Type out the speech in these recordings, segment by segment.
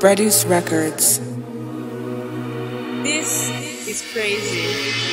BREDUS Records. This is crazy.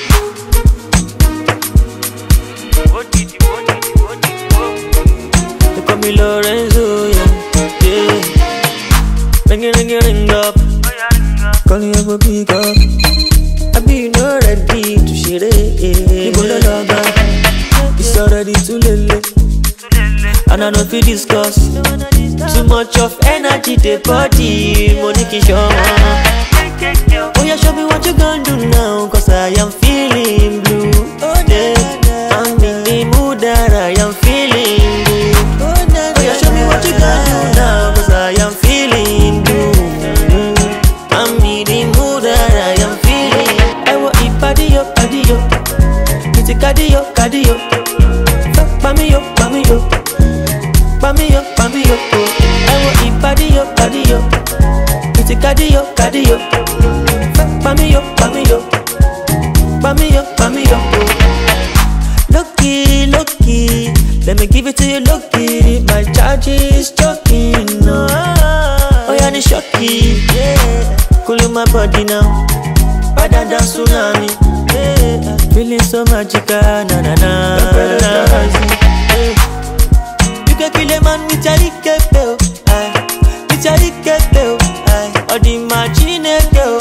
They call me Lawrenzo, yeah. Ring up. Calling up a pick up. I be not ready to share it. People don't love that. It's already too late. And I know if we discuss too much of energy, the body, money can show. Oh yeah, show me what you gonna do now, cause I am feeling blue. Yeah, I'm in the mood that I am feeling blue. Oh yeah, show me what you gonna do now, cause I am feeling blue. I'm in the mood that I am feeling. I want it cardio. It's a cardio. Pami yo. Pami yo. I want it cardio. It's a cardio. Pami yo. Lucky, let me give it to you, lucky. My charge is choking, no. Oh yeah, the shocky, yeah. Cool my body now, better than tsunami, yeah. Feeling so magical, na. You can kill a man with your ikepel, with your ikepel, or the machine girl,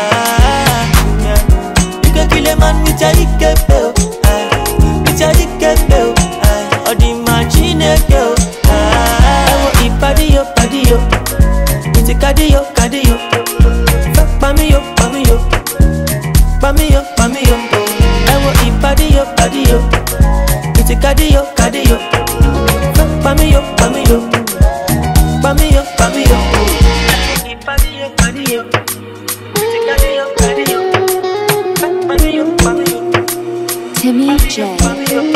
you can kill a man with your ikepel, with your ikepel, or the machine girl. I want it cardio, it's a cardio. Pami yo. I want it cardio, it's a cardio. Pami yo. Timmy J on the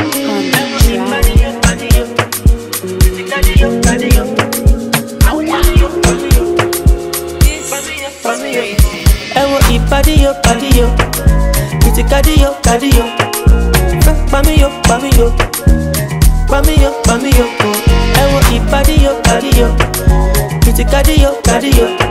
I want it cardio. It's a cardio. Pami yo. I want it cardio. It's a cardio.